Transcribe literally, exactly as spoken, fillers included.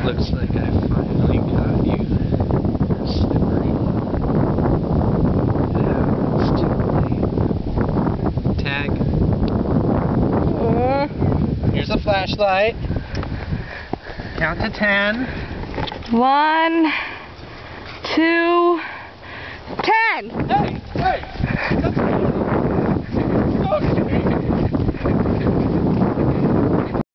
Looks like I finally caught you. Slippery. Yeah, it's too late. Tag. Here's a flashlight. Count to ten. One.